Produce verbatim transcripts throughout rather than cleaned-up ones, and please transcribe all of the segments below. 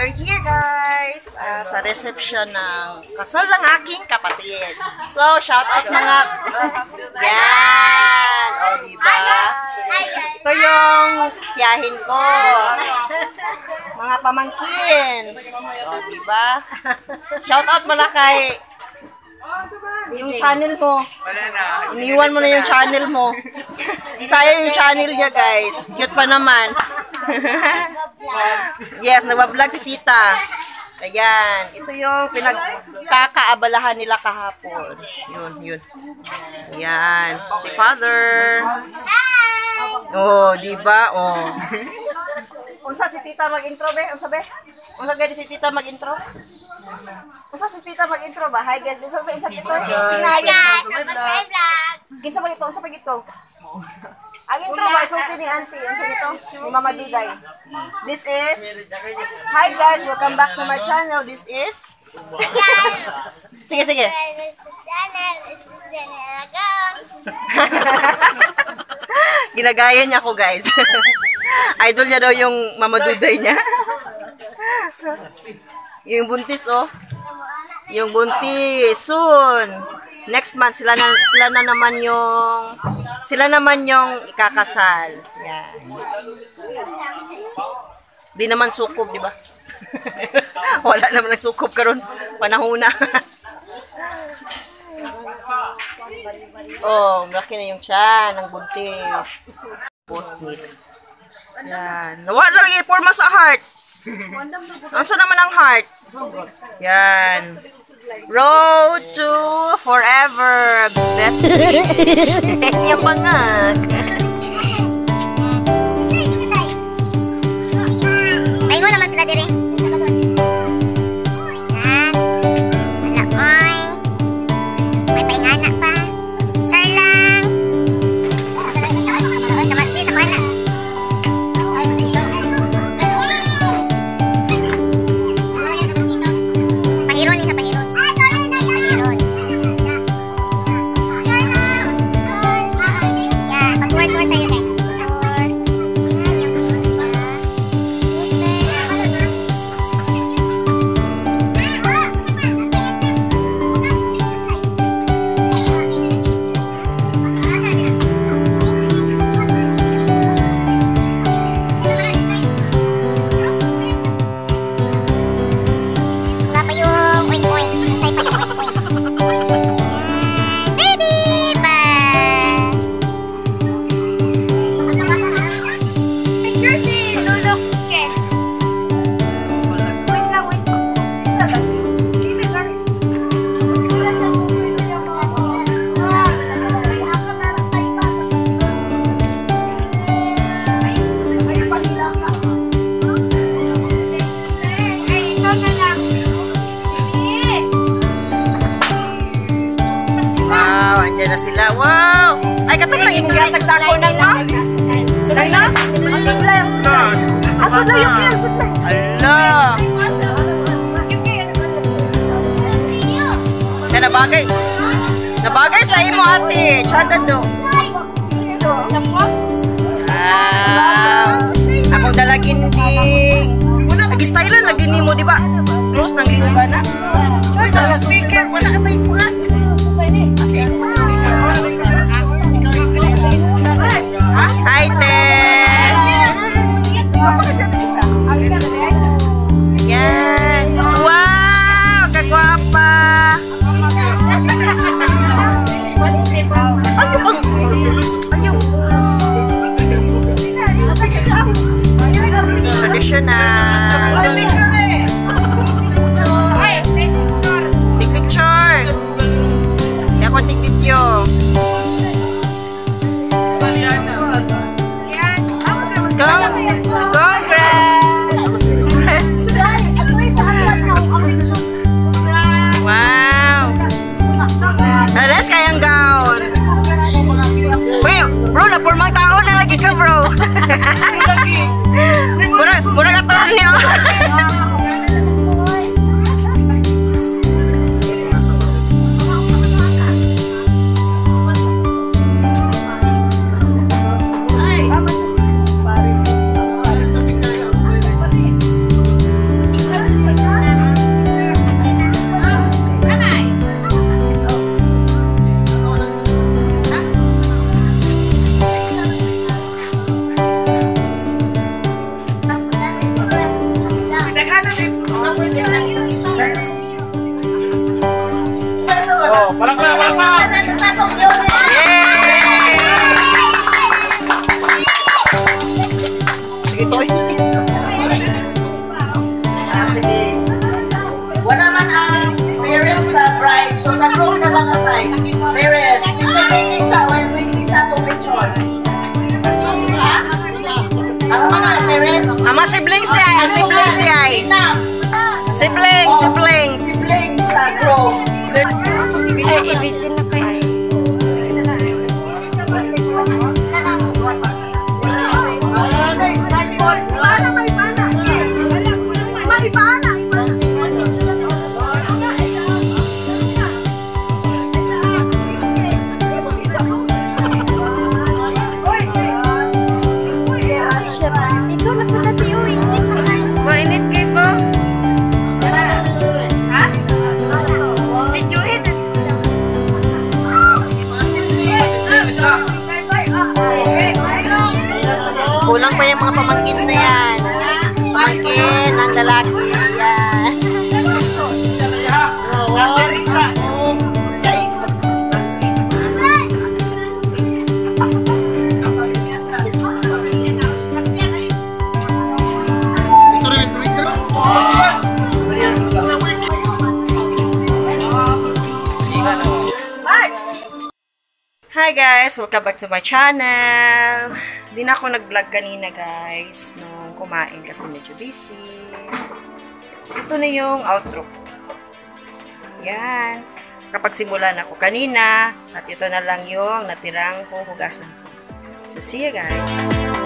we're here guys uh, sa reception ng kasal ng aking kapatid. So, shout out mga yan! O, diba? Ito yung tiyahin ko. Mga pamangkin. O, diba? Shout out mo na kay yung channel mo. Iniwan mo na yung channel mo. Sayang yung channel niya guys. Cute pa naman. Yes, nagbablog si tita. Ayan. Ito yung pinagkakaabalahan nila kahapon. Yun, yun. Ayan. Si father. Oh, diba? Oh. Unsa si tita mag-intro be? Unsa be? Unsa gani si tita mag-intro? Unsa si tita mag-intro ba? Hi guys, unsa ba insa kito? Sinaya. Kinsa ba ito? Unsa pa gito? Ang intro ba isulti ni auntie? Unsa gito? Ni Mama Duday. This is hi guys, welcome back to my channel. This is sige, sige. Ginagaya niya ako guys. Idol niya daw yung Mama Duday niya. Yung buntis oh. Yung buntis soon. Next month sila na sila na naman yung sila naman yung ikakasal. Yan. Di naman sukob, di ba? Wala naman ng sukob karon panahon na. Oh, laki na yung tiyan ng buntis. Post-it. Yan. Nawala lang i-forma sa heart. Ansa naman ang heart? Yan. Road to forever. Best wishes. Yung pangag. Ay mo naman sila dire. Na sila. Wow! Ay, katong lang imong gatag sa ako nang ma? Sunay na? Aling lang. Asa na yung kaya? Ala! Kaya nabagay. Nabagay sa imo ate. Chanda do. Wow! Akong dalagin ding. Nag-style na nagini mo, di ba? Close nang liugan na. Wala speaker. Wala ka pa ipuan. Hi, Ten! Yan! Wow! Kagwapa! Ayaw bang? Ayaw! Traditional! Take picture! Kaya ko take video! Wow! Alas kayang gown. Wait, bro, napurmang tao na lagi ka, bro. Mura, mura ka tawag niyo. toilet. Ah, sige. Wala man ang parents sa bride. So, sa groom na lang aside. Parents. Picture taking sa, when waiting sa itong picture. Ang mga parents. Ama siblings niya. Ang siblings niya. Siblings, siblings. Siblings sa groom. Ay, i-video na kayo. Kulang pa yung mga pamangkins na yan. Pamangkin ng lalaki. Yan. Hi guys! Welcome back to my channel. Hindi na ako nag-vlog kanina guys nung kumain kasi medyo busy. Ito na yung outro ko. Yan. Kapag simulan ako kanina at ito na lang yung natirang huhugasan ko. So see you guys!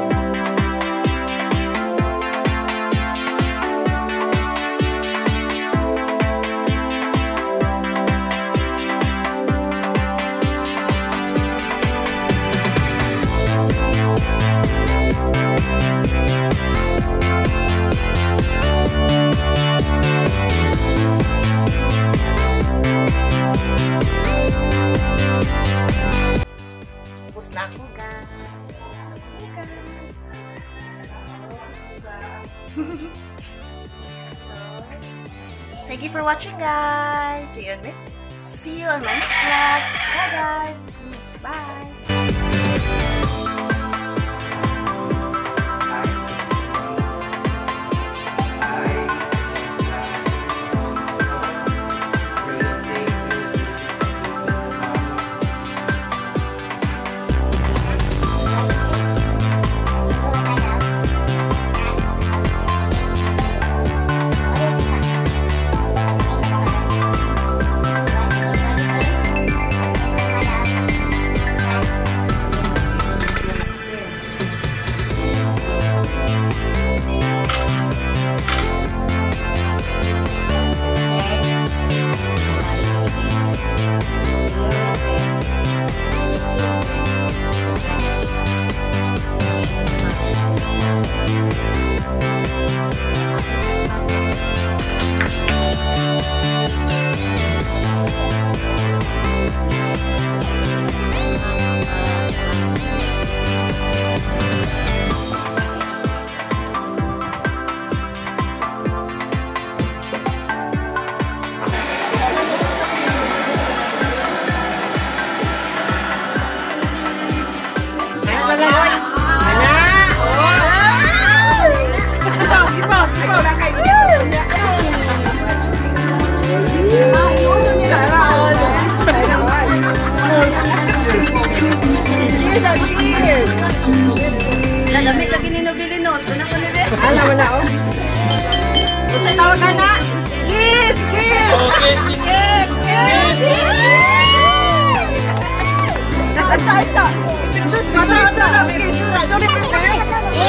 Tapos na ako guys. Tapos na ako guys. So, thank you for watching guys. See you on next. See you on my next vlog. Bye guys. Bye. Nadamit lagi ni Nobili no. Ito na ko nila. Alam mo na oh. Ito tawag ka na. Kiss! Kiss! Okay, Kiss! Kiss! Kiss! Ito, ito. Ito, ito. Ito, ito.